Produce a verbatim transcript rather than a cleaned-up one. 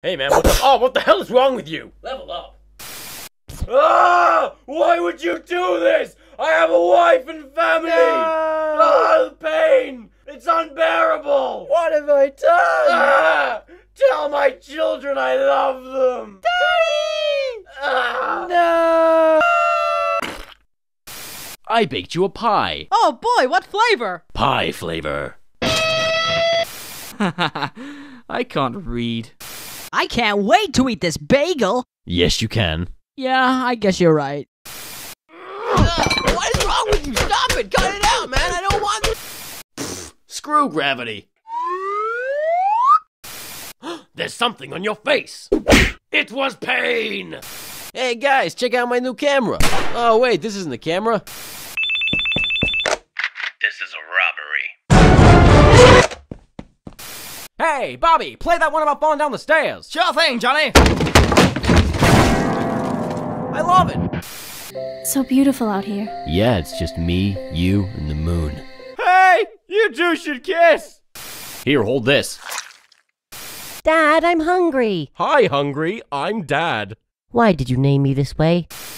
Hey man, what the- Oh, what the hell is wrong with you? Level up. Ah! Why would you do this? I have a wife and family! No! Ah, the pain! It's unbearable! What have I done? Ah! Tell my children I love them! Daddy! Ah! No! I baked you a pie. Oh boy, what flavor? Pie flavor. I can't read. I can't wait to eat this bagel. Yes, you can. Yeah, I guess you're right. What is wrong with you? Stop it! Cut it out, man! I don't want this! Screw gravity. There's something on your face. It was pain. Hey guys, check out my new camera. Oh wait, this isn't the camera. This is a robbery. Hey, Bobby, play that one about falling down the stairs. Sure thing, Johnny. I love it. So beautiful out here. Yeah, it's just me, you, and the moon. Hey, you two should kiss. Here, hold this. Dad, I'm hungry. Hi, Hungry. I'm Dad. Why did you name me this way?